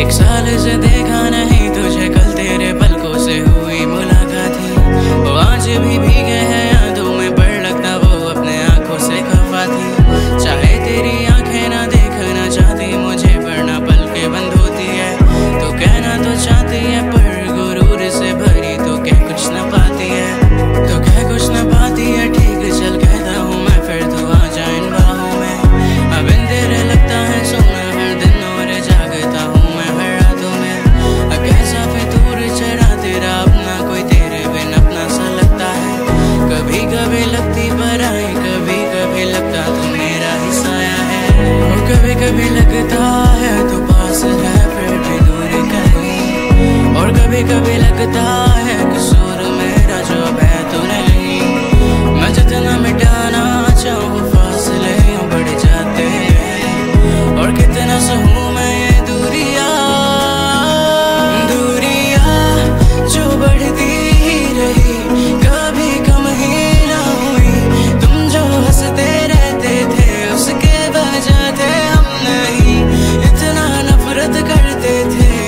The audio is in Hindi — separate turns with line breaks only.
एक साल से देखा नहीं तुझे, कल तेरे पलकों से हुई मुलाकात थी। वो आज भी भीगे हैं यादों में, पर लगता वो अपने आंखों से खफा थी। चाहे तेरी आंखें ना देखना चाहती मुझे, पर ना पल के बंद होती है। तो कहना तो चाहती है पर गुरूर से भरी तो कह कुछ न पाती है। तो कह कुछ न पाती है, ठीक चल कहता हूँ मैं, फिर तू आ जा इन बाहों में। अब इन तेरे लगता है सोना हर दिन, और जागता हूँ मैं हर रातों में। कैसा फितूर चढ़ा तेरा अपना, कोई तेरे बिन अपना सा लगता है। कभी कभी लगती पराई, कभी कभी लगता तू मेरा ही साया है। और कभी कभी लगता है तू पास है फिर भी दूर कहीं। और कभी कभी लगता है कसूर मेरा जो है तू नहीं। मैं जितना मिटाना चाहूँ फासले बढ़ जाते हैं, और कितना सहूँ मैं ये दूरियां जो बढ़ती ही रही, कभी कम ही ना हुई। तुम जो हंसते रहते थे उसके वजह थे हम नहीं, इतना नफरत करते थे